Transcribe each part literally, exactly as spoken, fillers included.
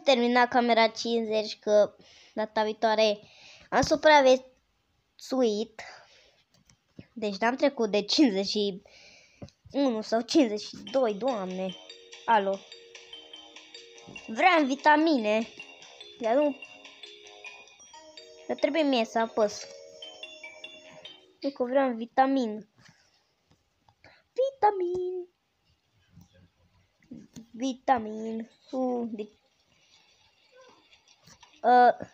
terminat camera cincizeci, că data viitoare am supraviețuit. Deci n-am trecut de cincizeci și unu sau cincizeci și doi, doamne. Alo. Vreau vitamine. Dar nu. Dar trebuie mie să apăs. Eu că vreau vitamin. Vitamin. Vitamin. Uh, de... uh.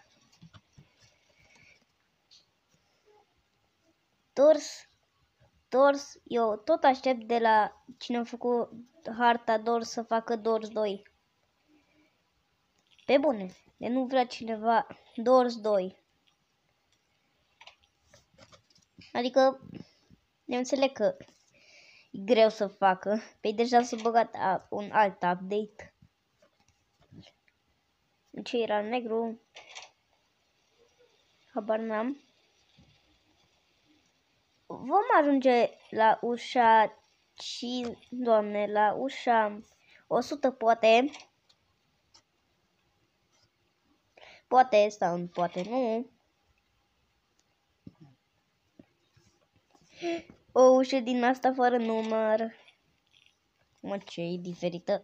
Dors. Dors. Eu tot aștept de la cine a făcut harta Dors să facă Dors doi. Pe bune. De nu vrea cineva Dors doi. Adică, eu înțeleg că e greu să facă. Păi deja s-a băgat a, un alt update. Ce era negru? Habar n-am. Vom ajunge la ușa cinci, doamne, la ușa o sută poate. Poate sau poate nu. O ușă din asta fără număr. Mă, ce e diferită.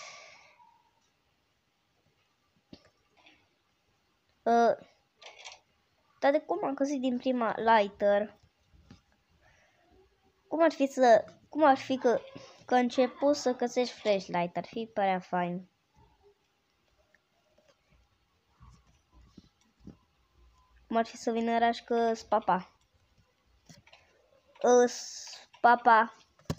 Uh, dar de cum am găsit din prima lighter? Cum ar fi să... Cum ar fi că, că început să găsești flashlight? Ar fi părea fain. Cum ar fi să vină oraș că spapa. Îs papa.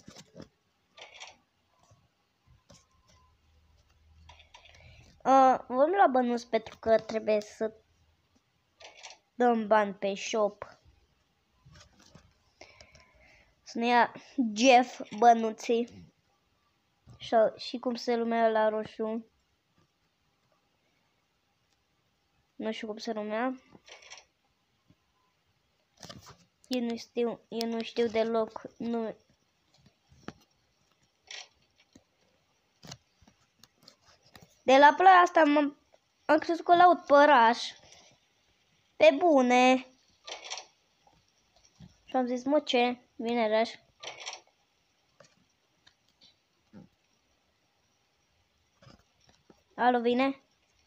Uh, vom lua bănuți pentru că trebuie să dăm bani pe shop. Să ne ia Jeff bănuții. Și, și cum se numea la roșu. Nu știu cum se numea. Eu nu știu, eu nu știu deloc. Nu. De la ploaia asta am am crezut că laud păraș. Pe bune. Și am zis, mă, ce? Vine raș. Alo, vine?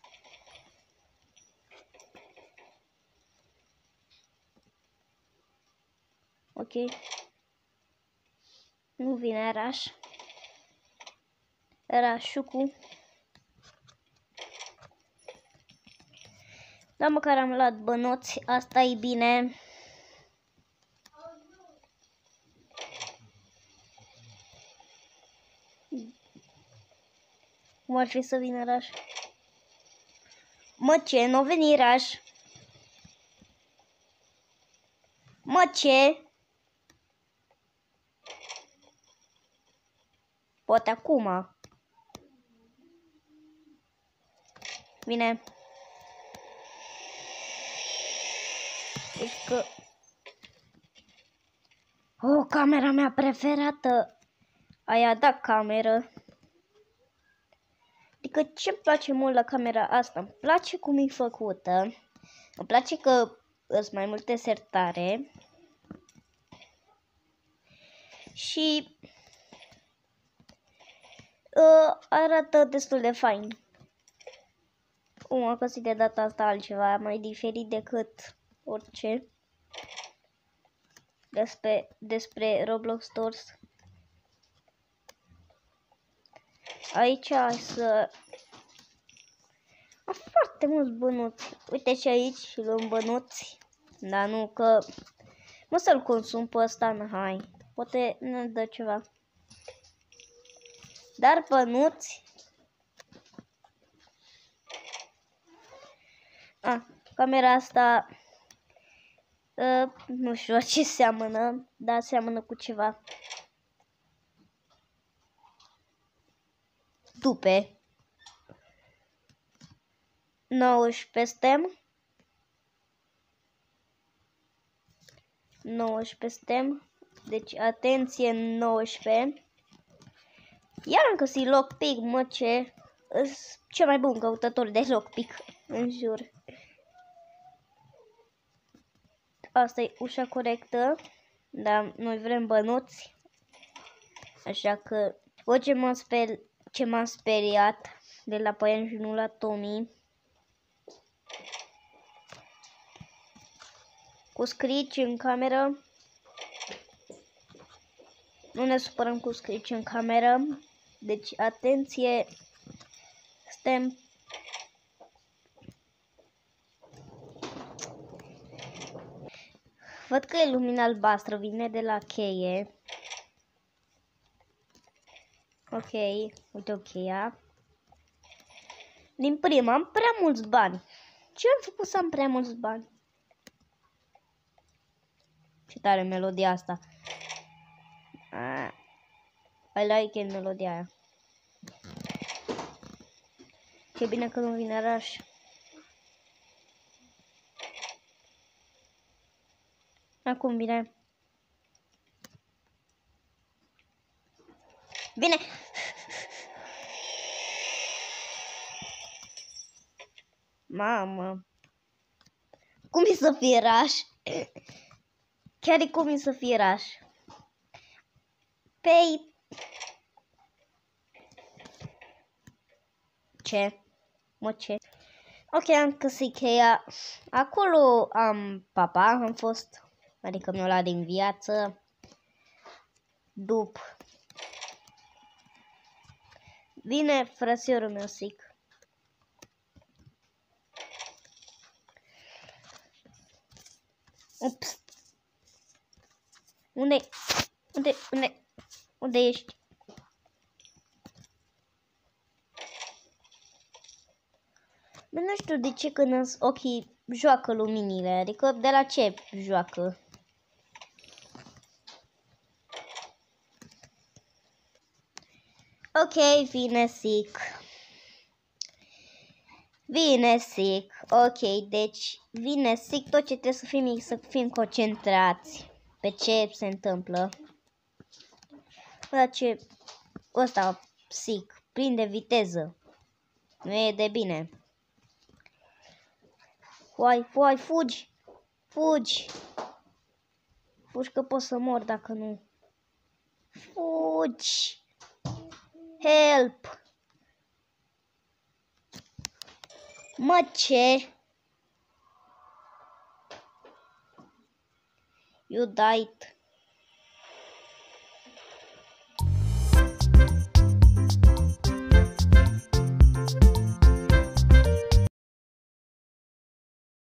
Ok. Nu vine raș. Rașucu. Dar măcar am luat bănuți, asta e bine. Cum ar fi să vină raș? Mă, ce? Nu veni raș? Mă, ce? Poate acum. Vine. Deci că... Oh, camera mea preferată. Aia da cameră. Adică ce-mi place mult la camera asta? Îmi place cum e făcută. Îmi place că sunt mai multe sertare. Și uh, arată destul de fain. Um, am găsit de data asta altceva mai diferit decât orice despre, despre Roblox Stores. Aici să... Am foarte mulți bănuți. Uite și aici și luăm bănuți. Dar nu că... Mă să-l consum pe ăsta, hai. Poate ne dă ceva. Dar bănuți... A, camera asta... Uh, nu știu ce seamănă, dar seamănă cu ceva. Dupe. nouăsprezece stem. nouăsprezece stem. Deci, atenție, nouăsprezece. Iar am găsit lockpick, mă, ce? Îs cel mai bun căutător de lockpick, în jur. Asta e ușa corectă, dar noi vrem bănuți. Așa că, o ce m-a sper ce m-a speriat de la păianjenul la Tommy. Cu scrici în cameră. Nu ne supărăm cu scrici în cameră. Deci, atenție. Suntem. Văd că e lumina albastră, vine de la cheie. Ok, uite o cheia. Din prima am prea mulți bani. Ce am făcut să am prea mulți bani? Ce tare melodia asta. Ah, I like it, melodia aia. Ce bine că nu vine raș. Acum vine. Vine! Mamă! Cum e să fie raș? Chiar e cum e să fie raș. Pei... Ce? Mă, ce? Ok, am găsit cheia. Acolo am papa, am fost. Adică mi-o luat din viață. După. Vine frățiorul meu sic. Ups. Unde? Unde? Unde? Unde ești? Nu știu de ce când ochii joacă luminile, adică de la ce joacă? Ok, vine sic. Vine sic. Ok, deci vine sic, tot ce trebuie să fim să fim concentrați pe ce se întâmplă. Bă, ce ăsta sic, prinde viteză. Nu e de bine. Foai, foai, fugi! Fugi! Fugi că poți să mor dacă nu. Fugi! Help! Mă, ce? You died.